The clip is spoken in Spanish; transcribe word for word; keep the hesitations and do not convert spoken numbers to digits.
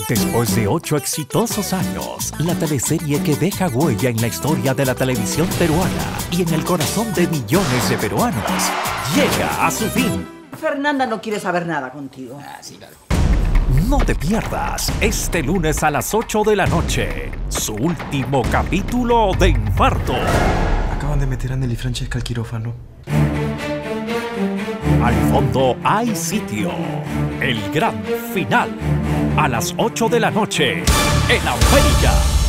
Después de ocho exitosos años, la teleserie que deja huella en la historia de la televisión peruana y en el corazón de millones de peruanos llega a su fin. Fernanda no quiere saber nada contigo. Ah, sí, claro. No te pierdas este lunes a las ocho de la noche su último capítulo de Infarto. Acaban de meter a Nelly Francesca al quirófano. Al fondo hay sitio. El gran final. A las ocho de la noche en América.